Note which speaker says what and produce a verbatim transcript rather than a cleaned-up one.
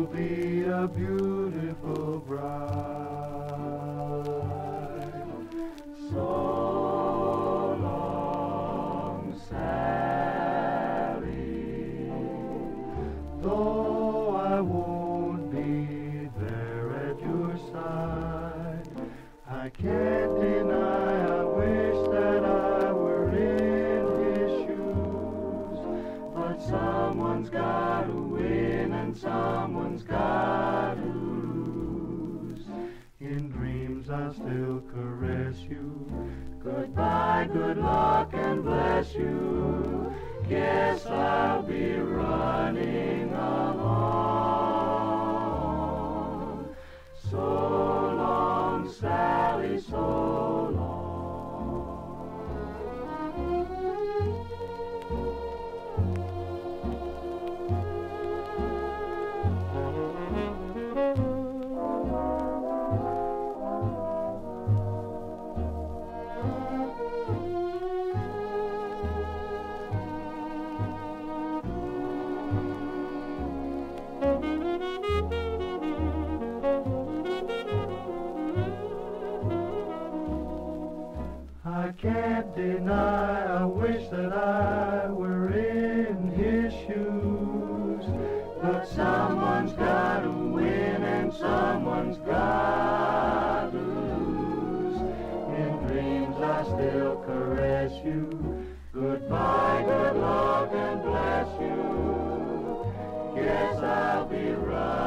Speaker 1: will be a beautiful bride. So long, Sally, though I won't be there at your side, I can't deny I wish that I were in his shoes. But someone's got to win and someone's got to lose. In dreams I'll still caress you. Goodbye, good luck, and bless you. Guess I'll be running along. So long, Sally, so long. I can't deny I wish that I were in his shoes. But someone's got to win and someone's got to lose. In dreams I still caress you. Goodbye, good luck, and bless you. Guess I'll be right.